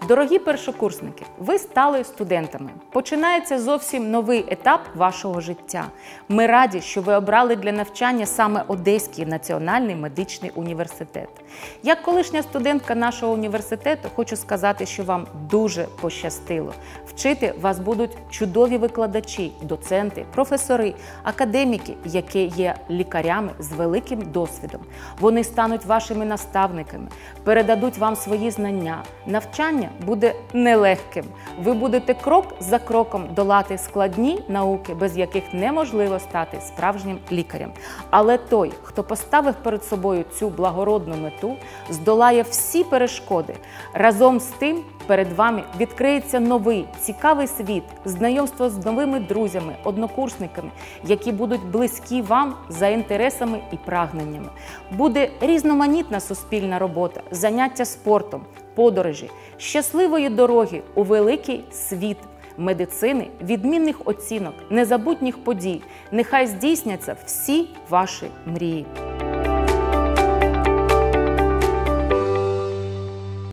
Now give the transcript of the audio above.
Дорогі першокурсники, ви стали студентами. Починається зовсім новий етап вашого життя. Ми раді, що ви обрали для навчання саме Одеський національний медичний університет. Як колишня студентка нашого університету, хочу сказати, що вам дуже пощастило. Вчити вас будуть чудові викладачі, доценти, професори, академіки, які є лікарями з великим досвідом. Вони стануть вашими наставниками, передадуть вам свої знання. Навчання буде нелегким. Ви будете крок за кроком долати складні науки, без яких неможливо стати справжнім лікарем. Але той, хто поставив перед собою цю благородну мету, здолає всі перешкоди. Разом з тим перед вами відкриється новий, цікавий світ, знайомство з новими друзями, однокурсниками, які будуть близькі вам за інтересами і прагненнями. Буде різноманітна суспільна робота, заняття спортом, подорожі, щасливої дороги у великий світ медицини, відмінних оцінок, незабутніх подій. Нехай здійсняться всі ваші мрії.